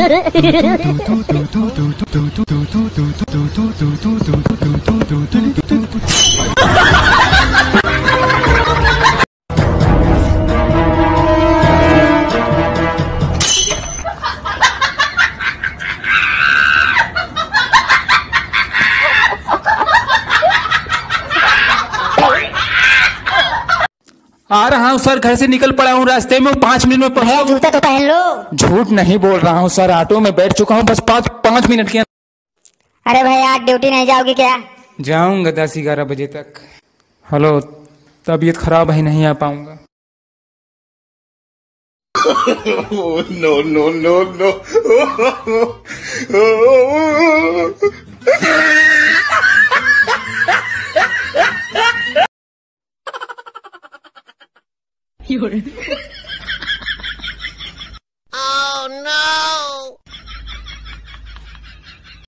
आ रहा हूँ सर, घर से निकल पड़ा हूँ, रास्ते में 5 मिनट में पहुँच। जूता तो पहन लो। झूठ नहीं बोल रहा हूँ सर, ऑटो में बैठ चुका हूँ, बस 5 मिनट के। अरे भाई आज ड्यूटी नहीं जाओगे क्या? जाऊंगा 10-11 बजे तक। हेलो, तबीयत खराब है, नहीं आ पाऊंगा। No no no no. 有人。